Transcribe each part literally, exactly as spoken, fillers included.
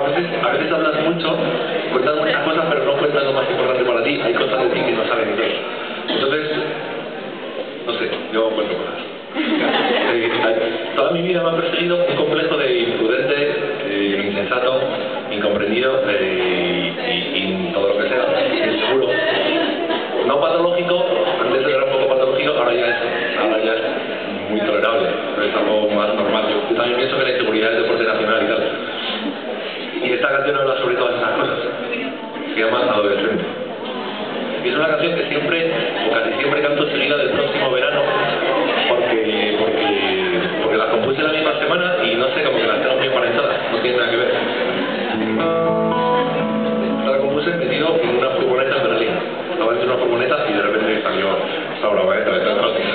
veces, a veces hablas mucho, cuentas muchas cosas, pero no cuentas lo más importante para ti. Hay cosas de ti que no saben inglés. Entonces, no sé, yo cuento cosas. Eh, toda mi vida me ha perseguido un complejo de imprudente, eh, insensato, incomprendido eh, y, y todo lo que sea, inseguro. No patológico, antes era un poco patológico, ahora ya es, ahora ya es muy tolerable, es algo más normal. Yo, yo también pienso que la inseguridad es deporte nacional y tal. Y esta canción habla sobre todas esas cosas. Se llama Adolescente. Y es una canción que siempre, o casi siempre canto seguida del próximo verano, porque, porque, porque las compuse la misma semana y no sé, como que las tengo muy emparentadas, no tiene nada que ver. Esta la compuse metido en una furgoneta en Berlín. Estaba dentro de una furgoneta y de repente salió esta obra maestra de tantas cosas.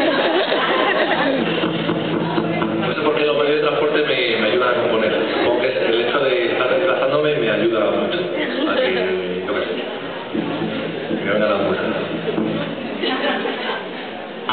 No sé por qué los medios de transporte me, me ayudan a componer. Supongo que el hecho de estar desplazándome me ayuda mucho a que, yo qué sé, que me vengan las cosas.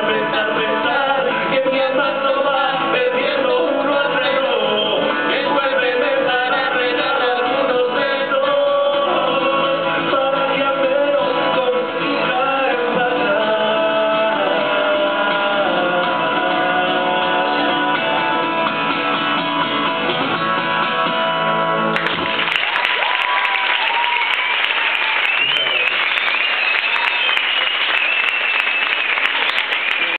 pensar.